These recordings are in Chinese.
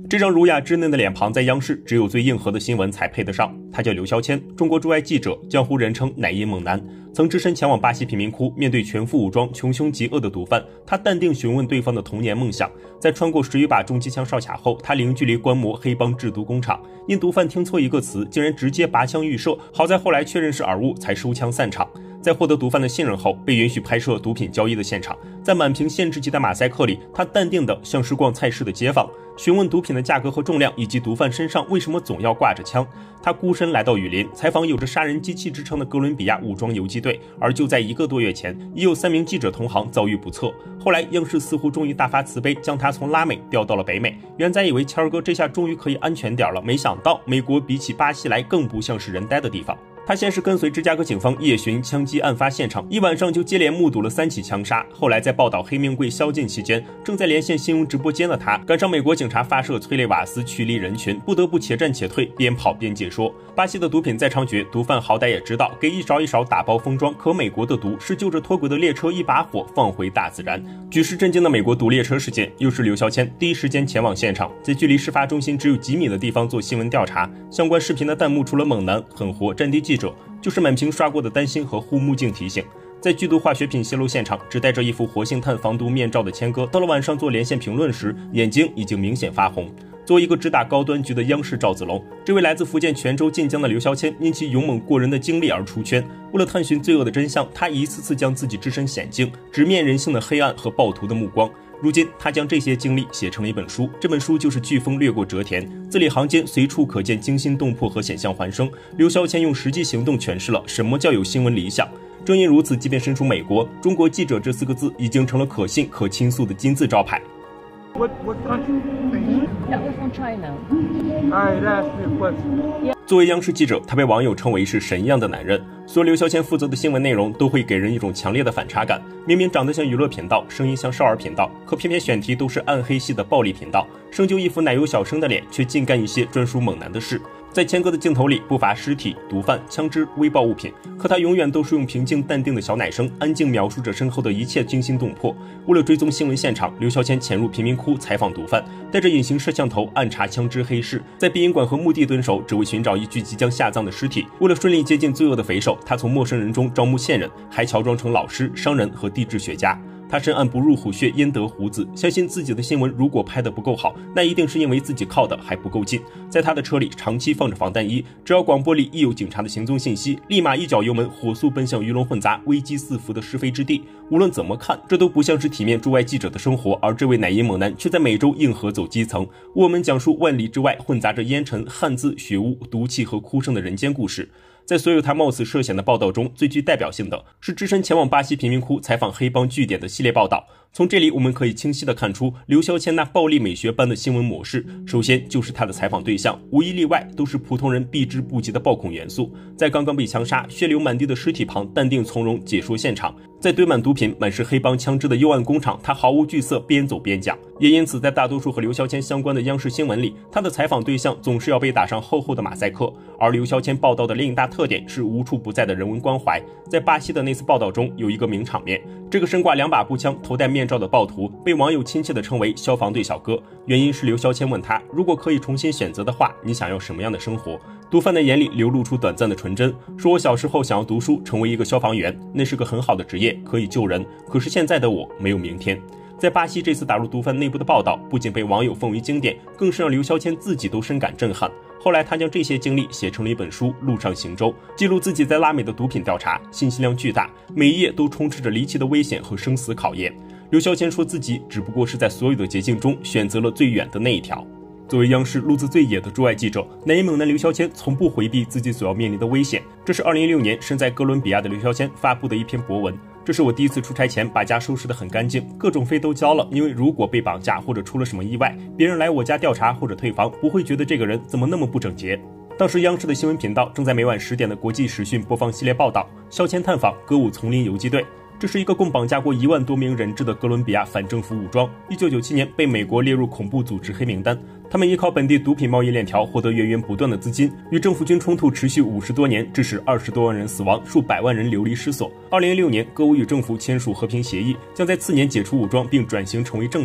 这张儒雅稚嫩的脸庞在央视只有最硬核的新闻才配得上。他叫刘肖谦，中国驻外记者，江湖人称奶音猛男，曾只身前往巴西贫民窟，面对全副武装、穷凶极恶的毒贩，他淡定询问对方的童年梦想。在穿过10余把重机枪哨卡后，他零距离观摩黑帮制毒工厂，因毒贩听错一个词，竟然直接拔枪预射，好在后来确认是耳误，才收枪散场。在获得毒贩的信任后，被允许拍摄毒品交易的现场。在满屏限制级的马赛克里，他淡定的像是逛菜市的街坊，询问毒品的价格和重量，以及毒贩身上为什么总要挂着枪。他孤身来到雨林，采访有着杀人机器之称的哥伦比亚武装游击队。而就在1个多月前，已有3名记者同行遭遇不测。后来央视似乎终于大发慈悲，将他从拉美调到了北美。原在以为谦儿哥这下终于可以安全点了，没想到美国比起巴西来更不像是人待的地方。他先是跟随芝加哥警方夜巡枪击案发现场，一晚上就接连目睹了3起枪杀。后来在报道黑命贵宵禁期间，正在连线新闻直播间的他，赶上美国警察发射催泪瓦斯驱离人群，不得不且战且退，边跑边解说。巴西的毒品再猖獗，毒贩好歹也知道给一勺一勺打包封装，可美国的毒是就着脱轨的列车一把火放回大自然。举世震惊的美国毒列车事件，又是刘肖谦第一时间前往现场，在距离事发中心只有几米的地方做新闻调查。相关视频的弹幕除了猛男、狠活、战地记者，就是满屏刷过的担心和护目镜提醒。在剧毒化学品泄露现场，只戴着一副活性炭防毒面罩的谦哥，到了晚上做连线评论时，眼睛已经明显发红。作为一个只打高端局的央视赵子龙，这位来自福建泉州晋江的刘肖谦，因其勇猛过人的经历而出圈。为了探寻罪恶的真相，他一次次将自己置身险境，直面人性的黑暗和暴徒的目光。如今他将这些经历写成了一本书，这本书就是《飓风掠过折田》，字里行间随处可见惊心动魄和险象环生。刘肖谦用实际行动诠释了什么叫有新闻理想。正因如此，即便身处美国，中国记者这4个字已经成了可信可倾诉的金字招牌。 What country? That was from China. I asked you a question. 作为央视记者，他被网友称为是神一样的男人。所有刘肖谦负责的新闻内容都会给人一种强烈的反差感。明明长得像娱乐频道，声音像少儿频道，可偏偏选题都是暗黑系的暴力频道。生就一副奶油小生的脸，却尽干一些专属猛男的事。在谦哥的镜头里，不乏尸体、毒贩、枪支、微爆物品，可他永远都是用平静淡定的小奶声，安静描述着身后的一切惊心动魄。为了追踪新闻现场，刘肖谦潜入贫民窟采访毒贩，带着隐形摄像头暗查枪支黑市，在殡仪馆和墓地蹲守，只为寻找一具即将下葬的尸体。为了顺利接近罪恶的匪首，他从陌生人中招募线人，还乔装成老师、商人和地质学家。他深谙不入虎穴焉得虎子，相信自己的新闻如果拍得不够好，那一定是因为自己靠的还不够近。在他的车里长期放着防弹衣，只要广播里一有警察的行踪信息，立马一脚油门火速奔向鱼龙混杂、危机四伏的是非之地。无论怎么看，这都不像是体面驻外记者的生活，而这位奶音猛男却在美洲硬核走基层，为我们讲述万里之外混杂着烟尘、汉字、血污、毒气和哭声的人间故事。在所有他冒死涉险的报道中，最具代表性的是只身前往巴西贫民窟采访黑帮据点的系列报道。从这里我们可以清晰地看出刘肖谦那暴力美学般的新闻模式。首先就是他的采访对象，无一例外都是普通人避之不及的暴恐元素。在刚刚被枪杀、血流满地的尸体旁，淡定从容解说现场；在堆满毒品、满是黑帮枪支的幽暗工厂，他毫无惧色，边走边讲。也因此，在大多数和刘肖谦相关的央视新闻里，他的采访对象总是要被打上厚厚的马赛克。而刘肖谦报道的另一大特点是无处不在的人文关怀。在巴西的那次报道中，有一个名场面，这个身挂2把步枪、头戴面罩的暴徒被网友亲切地称为消防队小哥，原因是刘肖谦问他，如果可以重新选择的话，你想要什么样的生活？毒贩的眼里流露出短暂的纯真，说我小时候想要读书，成为一个消防员，那是个很好的职业，可以救人，可是现在的我没有明天。在巴西这次打入毒贩内部的报道，不仅被网友奉为经典，更是让刘肖谦自己都深感震撼。后来他将这些经历写成了一本书《陆上行舟》，记录自己在拉美的毒品调查，信息量巨大，每一页都充斥着离奇的危险和生死考验。刘肖谦说自己只不过是在所有的捷径中选择了最远的那一条。作为央视路子最野的驻外记者，奶音猛男刘肖谦从不回避自己所要面临的危险。这是2016年身在哥伦比亚的刘肖谦发布的一篇博文。这是我第一次出差前把家收拾得很干净，各种费都交了，因为如果被绑架或者出了什么意外，别人来我家调查或者退房，不会觉得这个人怎么那么不整洁。当时央视的新闻频道正在每晚10点的国际时讯播放系列报道《肖谦探访歌舞丛林游击队》。这是一个共绑架过1万多名人质的哥伦比亚反政府武装，1997年被美国列入恐怖组织黑名单。他们依靠本地毒品贸易链条获得源源不断的资金，与政府军冲突持续50多年，致使20多万人死亡，数百万人流离失所。2016年，歌舞与政府签署和平协议，将在次年解除武装并转型成为政党。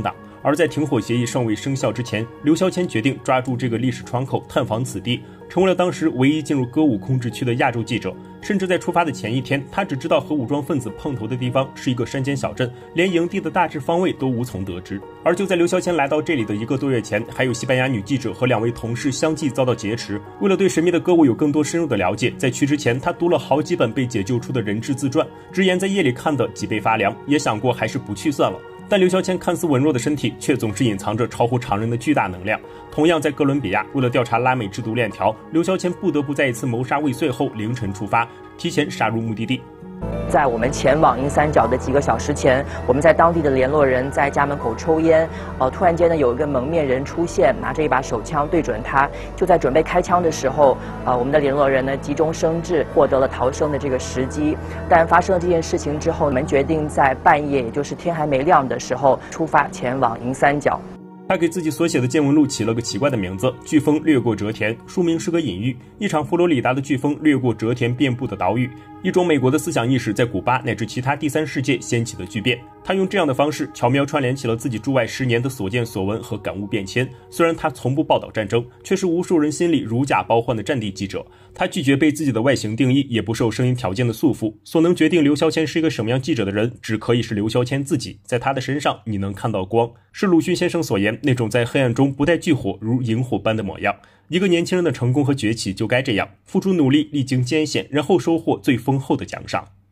而在停火协议尚未生效之前，刘孝谦决定抓住这个历史窗口，探访此地，成为了当时唯一进入歌舞控制区的亚洲记者。甚至在出发的前一天，他只知道和武装分子碰头的地方是一个山间小镇，连营地的大致方位都无从得知。而就在刘孝谦来到这里的1个多月前，还有西班牙女记者和2位同事相继遭到劫持。为了对神秘的歌舞有更多深入的了解，在去之前，他读了好几本被解救出的人质自传，直言在夜里看得脊背发凉，也想过还是不去算了。但刘孝谦看似文弱的身体，却总是隐藏着超乎常人的巨大能量。同样在哥伦比亚，为了调查拉美制毒链条，刘孝谦不得不在一次谋杀未遂后凌晨出发，提前杀入目的地。 在我们前往银三角的几个小时前，我们在当地的联络人在家门口抽烟，突然间呢，有一个蒙面人出现，拿着一把手枪对准他。就在准备开枪的时候，我们的联络人呢急中生智，获得了逃生的这个时机。但发生了这件事情之后，我们决定在半夜，也就是天还没亮的时候出发前往银三角。 他给自己所写的见闻录起了个奇怪的名字，飓风掠过折田，书名是个隐喻，一场佛罗里达的飓风掠过折田遍布的岛屿，一种美国的思想意识在古巴乃至其他第三世界掀起的巨变。他用这样的方式巧妙串联起了自己驻外10年的所见所闻和感悟变迁。虽然他从不报道战争，却是无数人心里如假包换的战地记者。他拒绝被自己的外形定义，也不受声音条件的束缚。所能决定刘孝谦是一个什么样记者的人，只可以是刘孝谦自己。在他的身上，你能看到光，是鲁迅先生所言那种在黑暗中不带炬火，如萤火般的模样。一个年轻人的成功和崛起就该这样，付出努力，历经艰险，然后收获最丰厚的奖赏。